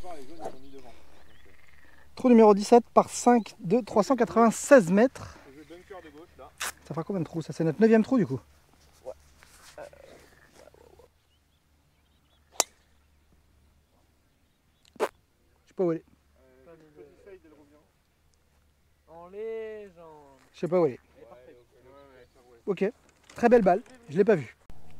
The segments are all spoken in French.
encore, les jaunes ils sont mis devant. Trou numéro 17 par 5 de 396 mètres. Je vais bunker de gauche là. Ça fera combien de trous? Ça c'est notre 9e trou du coup. Ouais. Je sais pas où elle est. Petit fade, elle revient. En légende. Je sais pas où elle est. Elle est parfaite. Ouais, ça roule. Ok. Très belle balle. Je l'ai pas vue.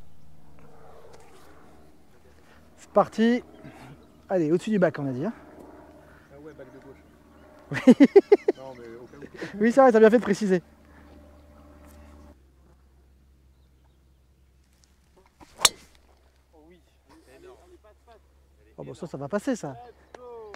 C'est parti. Allez, au-dessus du bac on a dit. Hein. Ah ouais, bac de gauche. Oui. Non, mais au cas où. Oui, c'est vrai, t'as bien fait de préciser. Oh oui. Oh bon, ça va passer ça. Let's go.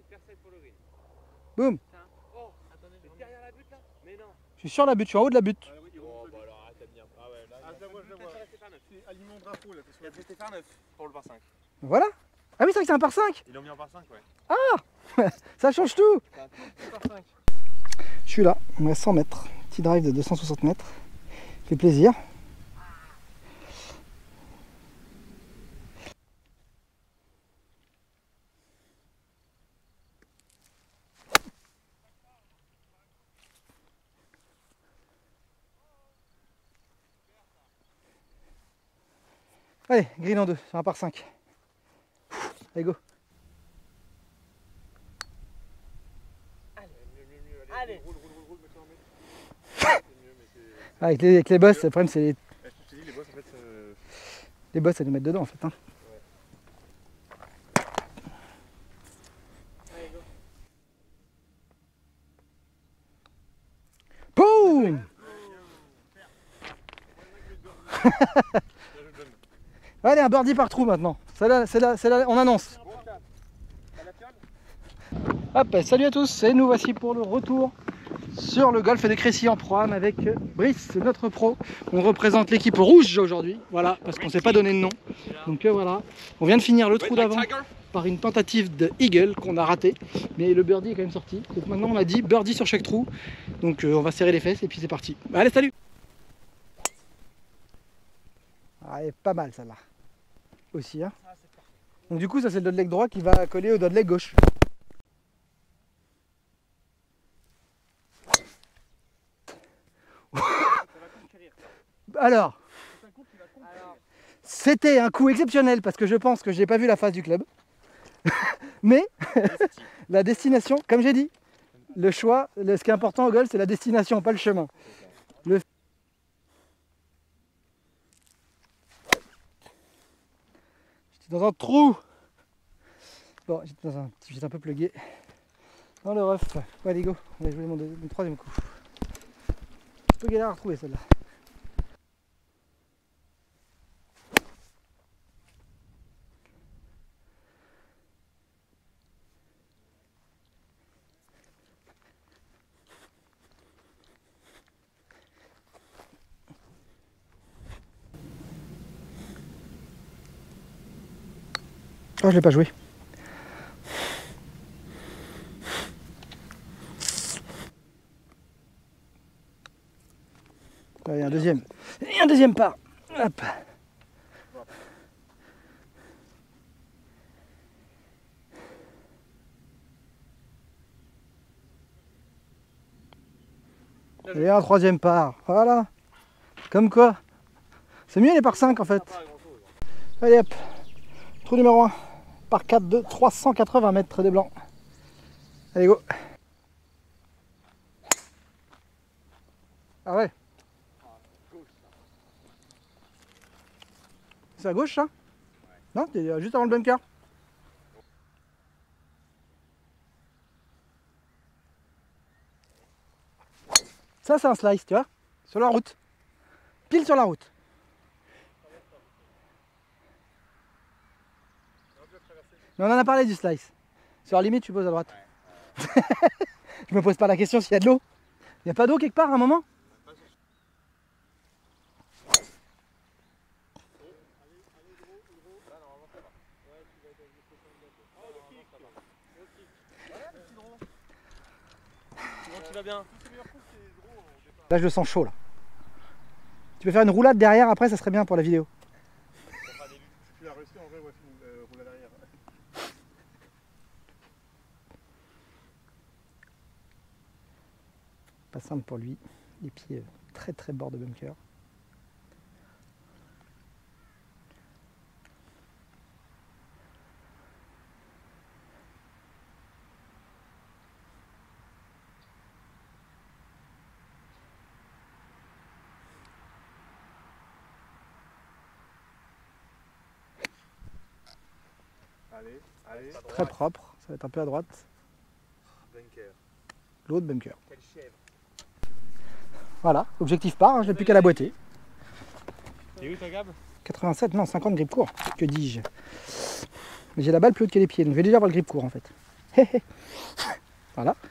Boum. Oh, attendez, c'est derrière la butte là? Mais non. Je suis sur la butte, je suis en haut de la butte. Ah oui, il remonte le but. alors arrête de venir. Ah ouais, là. Ah, je la vois, je la vois. C'est aliment drapeau là. Il y a peut-être faire 9 pour le par 5. Voilà. Ah oui, c'est vrai que c'est un par 5. Ils l'ont mis en par 5, ouais. Ça change tout. C'est un tout par 5. Je suis là, on est à 100 mètres. Petit drive de 260 mètres. Fait plaisir. Allez, green en 2, c'est un par 5. Allez, go. Allez. Roule, mais ça en met. C'est mieux, mais c'est. Ah, avec les boss, le problème c'est Je te dis, les boss en fait. les boss, c'est les mettre dedans en fait. Hein. Allez, go. Boum. Allez, un birdie par trou maintenant. C'est là, on annonce. Hop, salut à tous, et nous voici pour le retour sur le golf de Crécy en programme avec Brice, notre pro. On représente l'équipe rouge aujourd'hui, voilà, parce qu'on ne s'est pas donné de nom. Donc voilà, on vient de finir le trou d'avant par une tentative de eagle qu'on a raté, mais le birdie est quand même sorti. Donc maintenant on a dit birdie sur chaque trou, donc on va serrer les fesses et puis c'est parti. Allez, salut. Ah, elle est pas mal celle-là aussi. Hein. Donc du coup ça c'est le dog leg droit qui va coller au dog leg gauche. Alors, c'était un coup exceptionnel parce que je pense que j'ai pas vu la face du club. Mais la destination, comme j'ai dit, le choix, ce qui est important au golf, c'est la destination, pas le chemin. J'étais dans un trou. Bon, j'étais un peu plugué dans le rough. Ouais, allez, go, on va jouer mon troisième coup. Un peu galère à retrouver celle-là. Oh, je l'ai pas joué. Allez, un deuxième. Et un deuxième pas. Hop. Et un troisième part. Voilà. Comme quoi. C'est mieux les par 5 en fait. Allez hop. Trou numéro 1. Par 4 de 380 mètres des blancs. Allez go. Ah ouais. C'est à gauche ça? Non, t'es juste avant le bunker. Ça c'est un slice, tu vois, sur la route. Pile sur la route. Mais on en a parlé du slice. Sur la limite, tu poses à droite. Je me pose pas la question s'il y a de l'eau. Il n'y a pas d'eau quelque part à un moment? Tu vas bien? Là je le sens chaud là. Tu peux faire une roulade derrière après, ça serait bien pour la vidéo. Tu l'as réussi en vrai, ouais, roule à l'arrière. Pas simple pour lui. Les pieds très très bord de bunker. Allez, allez. Très propre. Ça va être un peu à droite. Bunker. L'autre bunker. Quelle chèvre. Voilà, objectif part, hein, je n'ai plus qu'à la boîter. T'es où toi, Gab? 87, non, 50 grip court. Que dis-je? Mais j'ai la balle plus haute que les pieds, donc je vais déjà avoir le grip court en fait. Voilà.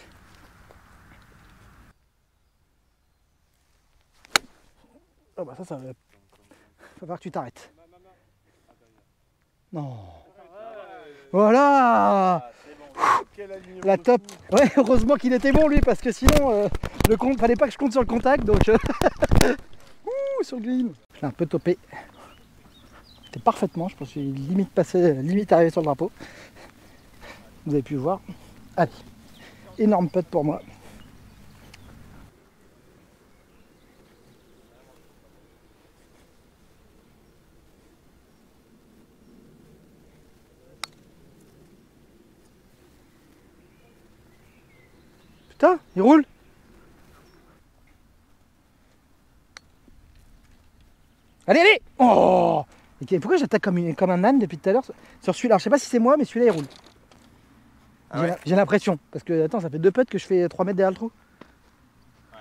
Oh bah ça va. Faut voir que tu t'arrêtes. Non. Voilà. Quel alignement La de top. fou. Ouais, heureusement qu'il était bon lui, parce que sinon, fallait pas que je compte sur le contact, donc... Ouh, sur le green. Je l'ai un peu topé. C'était parfaitement, je pense que j'ai limite passé, limite arrivé sur le drapeau. Vous avez pu le voir. Allez, énorme putt pour moi. Putain, il roule. Allez, allez. Oh. Et pourquoi j'attaque comme un âne depuis tout à l'heure sur celui-là? Alors, je sais pas si c'est moi, mais celui-là il roule. Ah ouais. J'ai l'impression. Parce que, attends, ça fait 2 putts que je fais 3 mètres derrière le trou. Ouais.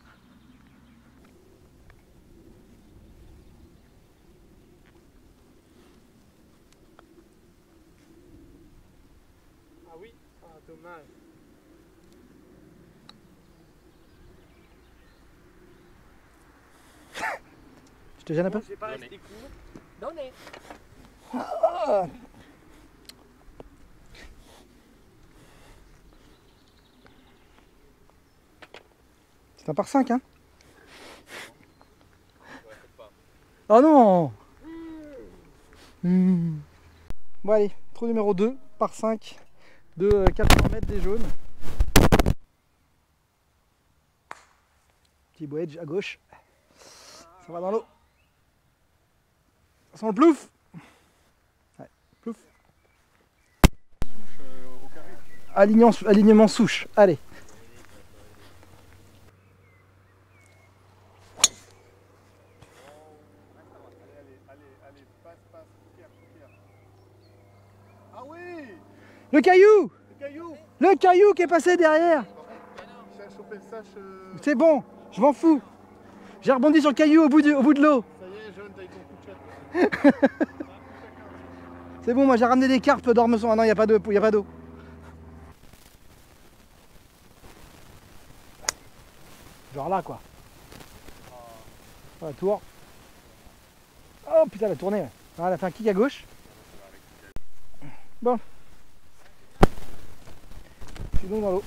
Ah oui, ah, dommage. Je te gêne un peu? J'ai pas resté court. Donné. C'est un par 5, hein? Oh non! Bon allez, trou numéro 2, par 5 de 400 mètres des jaunes. Petit wedge à gauche. Ça va dans l'eau. Ça sent le plouf! Ouais, plouf. Au carré. Alignement souche, allez. Allez, passe, pierre. Ah oui, Le caillou! le caillou. Le caillou qui est passé derrière! J'ai chopé le sache. C'est bon, je m'en fous. J'ai rebondi sur le caillou au bout de l'eau. Ça y est, jeune, t'as eu ton coup de chat. C'est bon, moi j'ai ramené des carpes d'ormesson. Ah non, il n'y a pas d'eau. Genre là, quoi. La tour. Oh putain, elle a tourné. Ouais. Ah, elle a fait un kick à gauche. Bon. Je suis donc dans l'eau.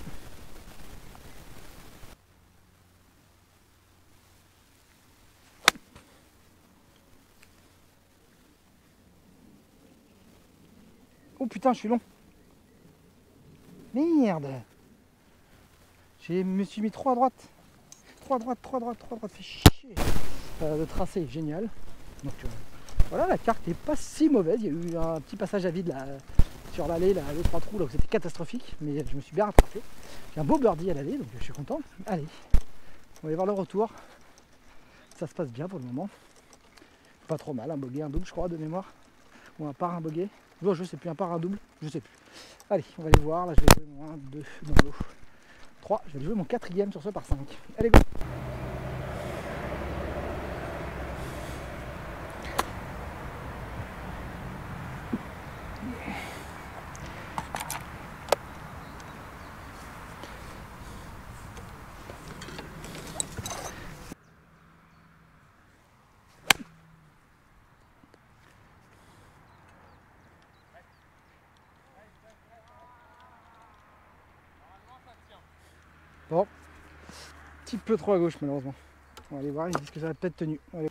Oh putain, je suis long. Merde. Je me suis mis trop à droite. Trop à droite. Fait chier. Le tracé est génial. Donc voilà, la carte est pas si mauvaise. Il y a eu un petit passage à vide là, sur l'allée, les 3 trous là où c'était catastrophique. Mais je me suis bien rattrapé. J'ai un beau birdie à l'allée, donc je suis content. Allez, on va aller voir le retour. Ça se passe bien pour le moment. Pas trop mal, un bogey, un double je crois de mémoire. Ou un par, un bogey. Non, je sais plus, un par, un double, je sais plus. Allez, on va aller voir. Là, je vais jouer mon 1, 2 dans l'eau. 3, je vais jouer mon 4e sur ce par 5. Allez, go! Bon, petit peu trop à gauche malheureusement. On va aller voir, ils disent que ça va peut-être tenu. Allez.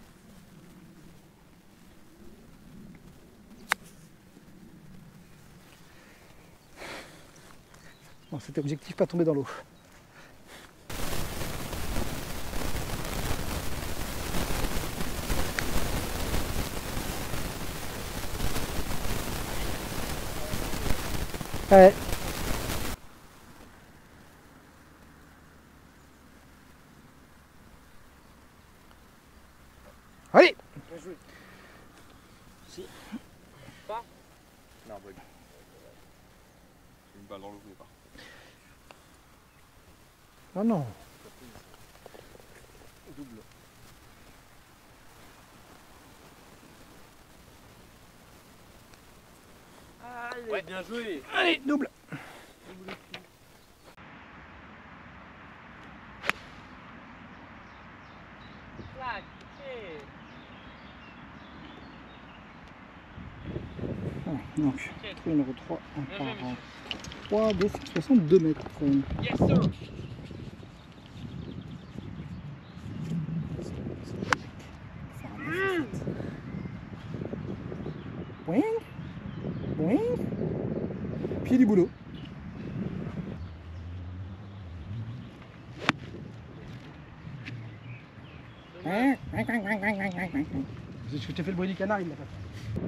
Bon, c'était objectif, pas tomber dans l'eau. Ouais. Allez. Bien joué. Si. Pas. Non, bug. Une balle dans le nez, pas. Oh non. Double. Allez, ouais. Bien joué. Allez, double. Clac. Donc, trou numéro 3, on part en 3 de 62 mètres. Yes sir. Boing, boing. Pied du boulot. Je t'ai fait le bruit du canard, il l'a pas fait.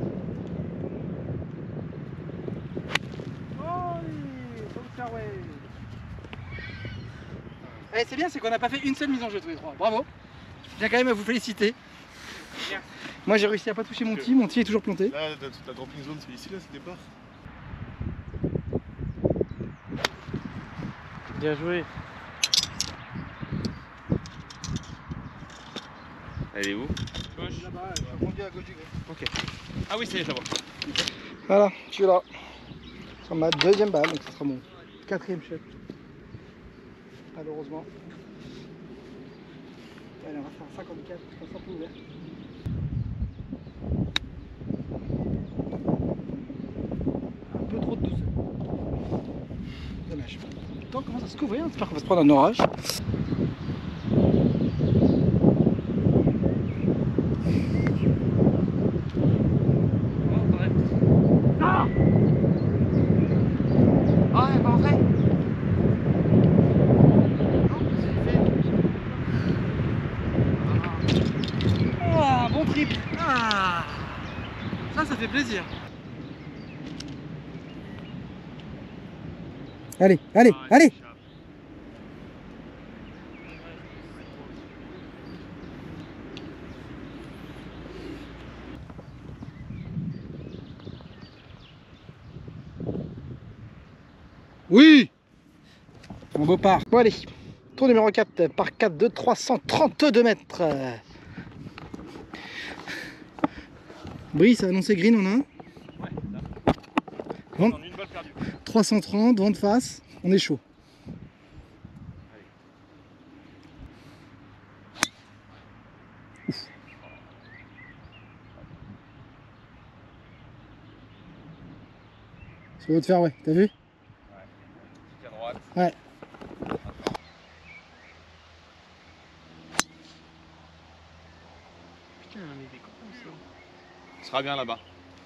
Eh, c'est bien, c'est qu'on n'a pas fait une seule mise en jeu tous les trois. Bravo. Je tiens quand même à vous féliciter. Merci. Moi j'ai réussi à pas toucher mon tee est toujours planté. Là, ta dropping zone, c'est ici, là, c'est le départ. Bien joué. Elle est où? Gauche. Là-bas, je suis rendu à gauche du green. Ok. Ah oui, c'est je la vois. Voilà, je suis là. Sur ma deuxième balle, donc ce sera mon quatrième shot. Malheureusement. Allez, on va faire 54, on sera peu ouvert. Un peu trop de douceur. Dommage. Le temps commence à se couvrir, j'espère qu'on va se prendre un orage. Ah! Ah ouais, pas en vrai. Ah, bon triple. Ah, ça fait plaisir. Allez, allez, allez. Oui. On beau part. Bon allez, tour numéro 4 par 4 de 332 mètres. Brice a annoncé green, on a un. Ouais, là. Bon. On a une balle perdue. 330, vent de face, on est chaud. Ouf. Sur votre fairway, t'as vu? Ouais. À droite. Ouais. Putain, mais des cons ça. Ce sera bien là-bas.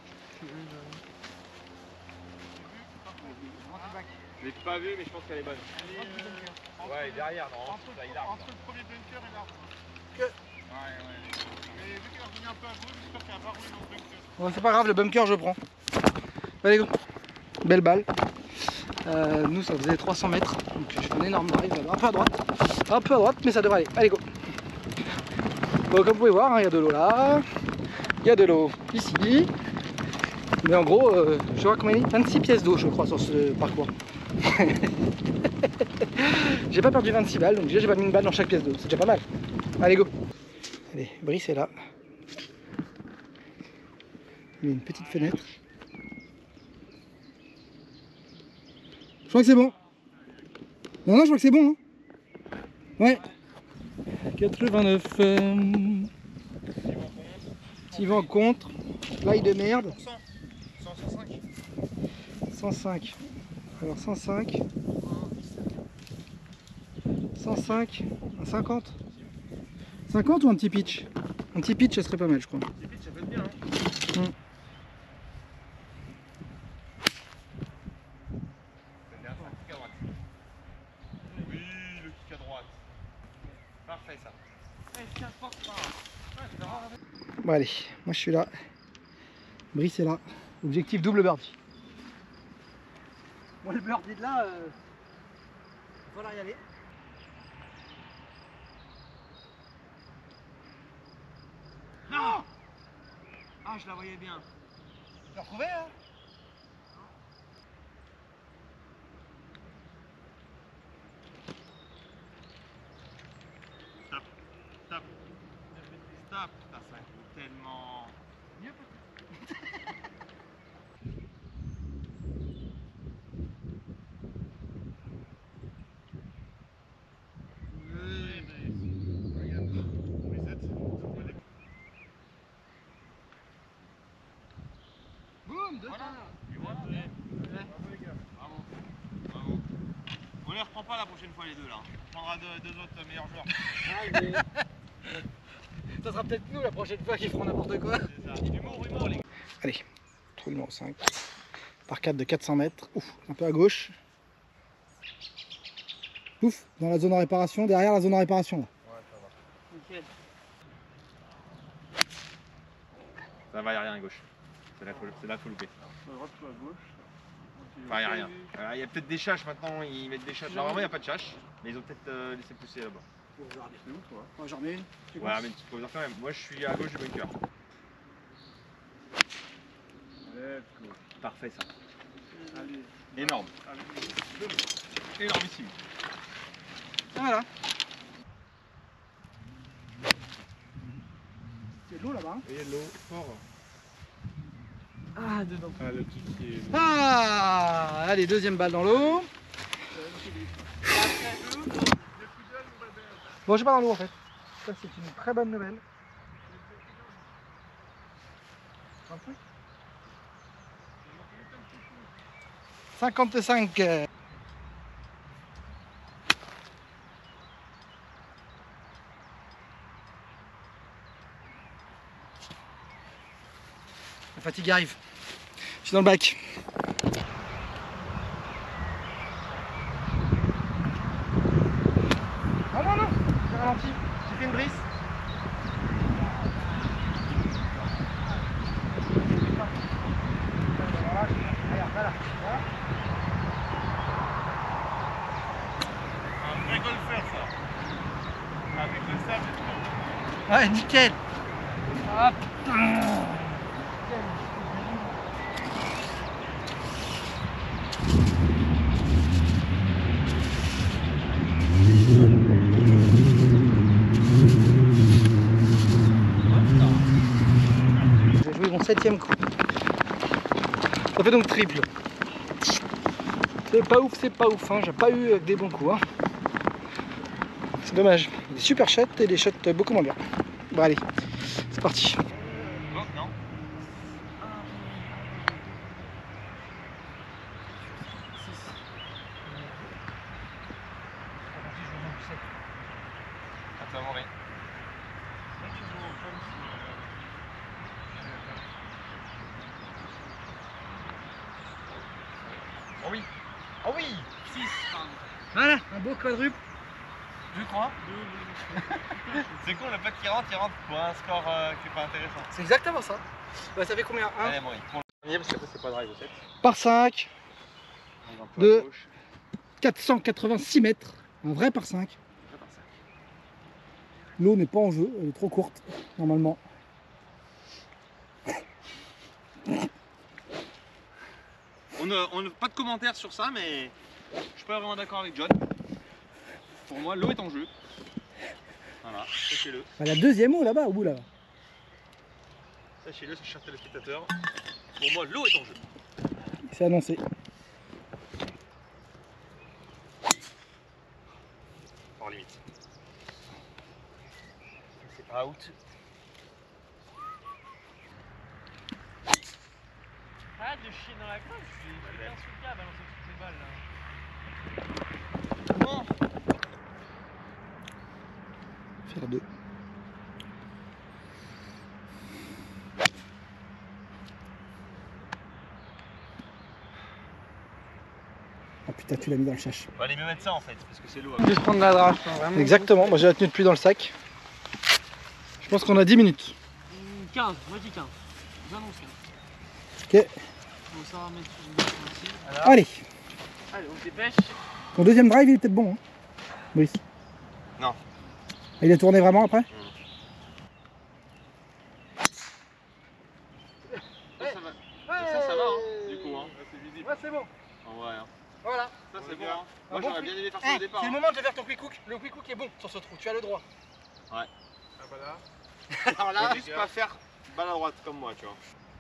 Je l'ai pas vu, mais je pense qu'elle est bonne. Ouais, derrière, non. Entre le premier bunker et l'arbre. Ouais. Mais vu qu'elle est revenue un peu à gauche, j'espère qu'elle va pas rouler dans le bunker. Bon, c'est pas grave, le bunker je prends. Allez go. Belle balle. Nous ça faisait 300 mètres, donc je fais un énorme drive, un peu à droite, mais ça devrait aller. Allez go. Bon, comme vous pouvez voir, il y a de l'eau là, il y a de l'eau ici. Mais en gros, je vois combien il y a 26 pièces d'eau je crois sur ce parcours. J'ai pas perdu 26 balles, donc déjà j'ai pas mis une balle dans chaque pièce d'eau, c'est déjà pas mal. Allez go. Allez, Brice est là. Il y a une petite fenêtre. Je crois que c'est bon. Non, je crois que c'est bon. Hein. Ouais. 89. Petit vent contre. L'ail de merde. 105. Alors 105. 105. Un 50. 50 ou un petit pitch? Un petit pitch, ça serait pas mal, je crois. Un petit pitch, ça peut être bien. Hein. Oui, le kick à droite. Parfait ça. Bon allez, moi je suis là. Brice est là. Objectif double birdie. Moi le birdie de là, il va falloir y aller. Non. Ah, je la voyais bien. Tu l'as retrouvé hein? Stop. Stop. Stop. Putain, ça coûte tellement. Mieux peut-être. Boum, deux Voilà. tas. Et voilà. Bravo les gars. Bravo. Bravo. On les reprend pas la prochaine fois les deux là. On prendra deux autres meilleurs joueurs. Ça sera peut-être nous la prochaine fois qui feront n'importe quoi. C'est ça. Humour les gars. Allez, trou numéro 5. Par 4 de 400 mètres. Ouf, un peu à gauche. Ouf, dans la zone en réparation, derrière la zone en réparation là. Ouais, ça va. Nickel. Ça va, y a rien à gauche. C'est là qu'il faut louper. À droite ou à gauche. Enfin, y a rien. Il y a peut-être des châches maintenant, ils mettent des châches. Normalement, il n'y a pas de châches, mais ils ont peut-être laissé pousser là-bas. C'est où toi? Moi j'en mets une. Tu Ouais, mais tu peux quand même. Moi, je suis à gauche du bunker. Let's go. Parfait, ça. Allez. Énorme. Allez. Énormissime. Voilà. Il y a de l'eau là-bas. Et l'eau fort. Ah, dedans. Ah, le truc qui est. Ah, allez, deuxième balle dans l'eau. Bon, je suis pas dans l'eau en fait. Ça, c'est une très bonne nouvelle. 35 55. La fatigue arrive. Je suis dans le bac. Non, non, non, j'ai ralenti. J'ai fait une brise. Regarde, voilà. Un vrai golfeur, ça. Avec le sable et tout. Ouais, nickel. Hop. J'ai joué mon 7e coup. Ça fait donc triple. C'est pas ouf, hein. J'ai pas eu des bons coups. Hein. C'est dommage. Des super shots et des shots beaucoup moins bien. Bon allez, c'est parti. Non, non. Attends, Maureen. Oh oui. Oh oui. 6. Voilà, un beau quadruple. 2-3. C'est con, le putt qui rentre pour un score qui est pas intéressant. C'est exactement ça. Bah, ça fait combien? Allez, Maureen. Pour le premier, parce qu'après c'est pas drive au 7. Par 5 On va un peu De- à gauche. 486 mètres. Un vrai par 5. Après, par 5. L'eau n'est pas en jeu, elle est trop courte, normalement. On n'a pas de commentaires sur ça, mais je suis pas vraiment d'accord avec John. Pour moi, l'eau est en jeu. Voilà, sachez-le. Bah, la deuxième eau là-bas, au bout là. Sachez-le, chers téléspectateurs. Pour moi, l'eau est en jeu. C'est annoncé. Hors limite. C'est pas out. Arrête de chier dans la colle, je suis bien sous le cas à balancer toutes ces balles là. Bon. Faire 2. Ah putain, tu l'as mis dans le chasse. On va aller mieux mettre ça en fait, parce que c'est l'eau. Juste prendre la drache. Vraiment. Exactement, moi j'ai la tenue de pluie dans le sac. Je pense qu'on a 10 minutes. 15, moi dis 15. J'annonce 15. Ok, Faut savoir mettre une barre ici. allez. Allez, on se dépêche. Ton deuxième drive, il est peut-être bon, hein, Brice? Non. Il a tourné vraiment après? Ça va. Ça va, hein, du coup. Hein. C'est visible. Ouais, c'est bon. En vrai. Hein. Voilà. Ça, c'est bon. Regarde. Hein. Moi, j'aurais bien aimé faire ça Eh, au départ. c'est le Hein. moment de faire ton quick hook. Le quick hook est bon sur ce trou, tu as le droit. Ah bah là. Alors là, Faut juste pas faire balle à droite comme moi, tu vois.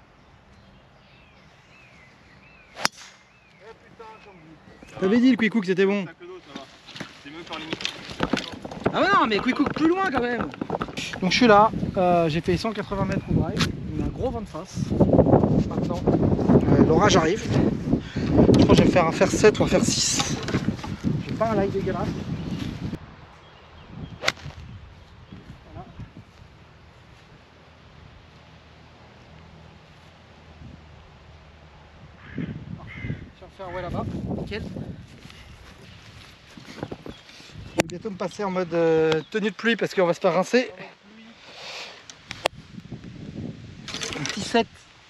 Eh putain, comme vous. t'avais dit le quick hook c'était bon. Ça que d'autres, ça va. C'est mieux qu'en limite. Ah ouais, non, mais quick hook plus loin quand même. Donc je suis là, j'ai fait 180 mètres au drive, on a un gros vent de face. Maintenant, l'orage arrive. Je crois que je vais me faire un fer 7 ou un fer 6. J'ai pas un lie dégueulasse. Voilà. Je vais faire ouais là-bas, nickel. Je vais bientôt me passer en mode tenue de pluie parce qu'on va se faire rincer. Un petit 7.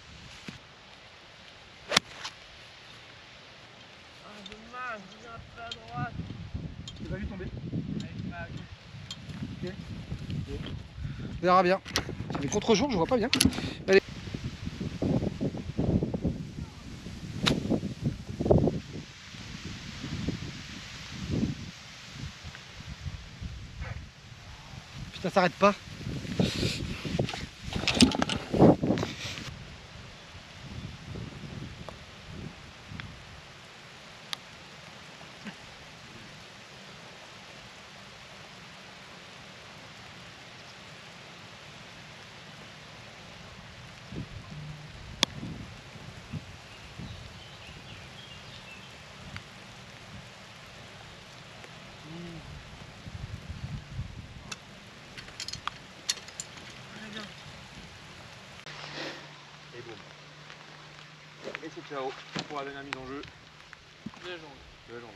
Ah, dommage, viens un peu à droite. Tu l'as vu tomber? Allez, pas à gauche. On verra bien. C'est des contre-jours, je vois pas bien. Allez. Putain, ça s'arrête pas. Et boum. Et c'est ciao pour la dernière mise en jeu Bien joué. de la journée.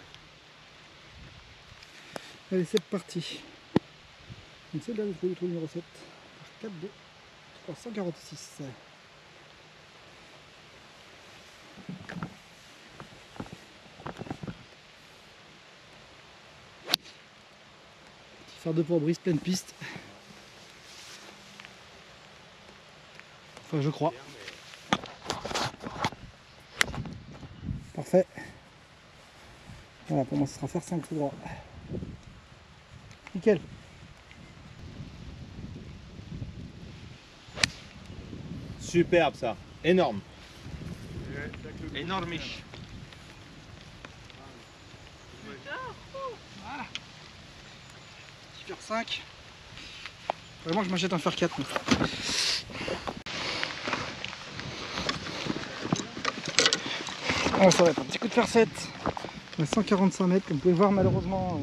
Allez, c'est parti. Donc c'est là le trou numéro 7. Par 4, 2, 346. Faire 2 pour Brice, pleine piste. Enfin, je crois. Parfait. Voilà, pour moi, ce sera faire 5 tout droit. Nickel. Superbe ça. Énorme. Énormiche. Petit fer 5. Vraiment, je m'achète un fer 4. On s'arrête, un petit coup de fer 7. À 145 mètres, comme vous pouvez voir, malheureusement.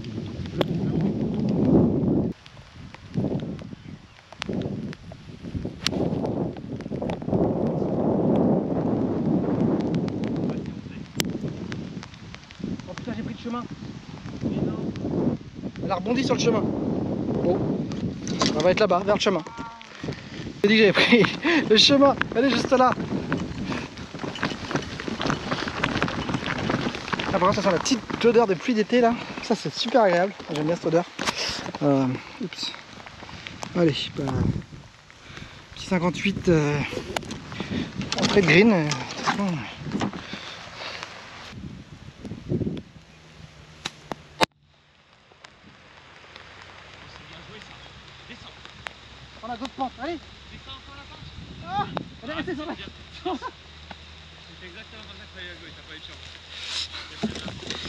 Oh putain, j'ai pris le chemin. Elle a rebondi sur le chemin. Bon, on va être là-bas, vers le chemin. J'ai dit que j'avais pris le chemin. Elle est juste là. Ah, par contre, ça sent la petite odeur de pluie d'été là. Ça, c'est super agréable. J'aime bien cette odeur. Oups. Allez, bah, petit 58 entrée de green. On a d'autres pentes. Allez. Descends sur la pente. Ah, elle est restée sur la. C'est exactement comme ça qu'il fallait la jouer, t'as pas eu de chance.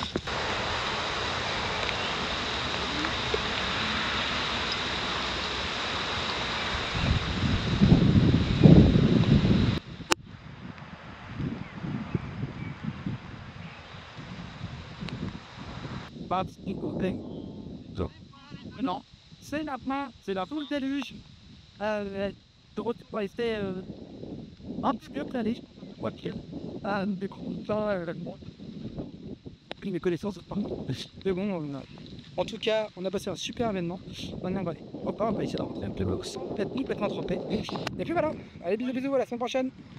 Pas de côté. Non, c'est la fin, c'est la foule déluge. Trop rester un petit peu calé, quoi qu'il. Du coup, ça, pris mes connaissances par mais bon, en tout cas, on a passé un super événement. Maintenant, allez, on va essayer de rentrer un peu, peut-être complètement trempé. Et puis voilà, allez, bisous, bisous, à la semaine prochaine.